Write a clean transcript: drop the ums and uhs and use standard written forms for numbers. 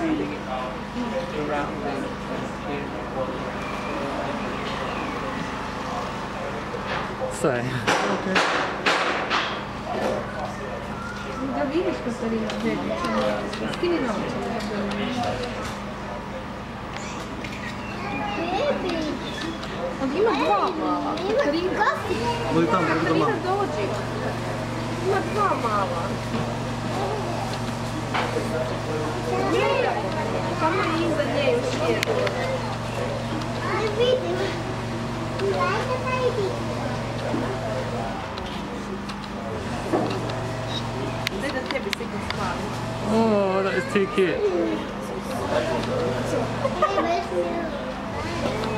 feeling it around there. So. Okay. Da vidiš Katarina, skini naočale. Ima dva mala. Katarina. Budi tamo, budi doma. Katarina, dođi. Ima dva mala. Samo je iza nje još jedno. Ne vidim. Dajte da vidi. Daj da tebi se ga stvari. Oh, that is too cute.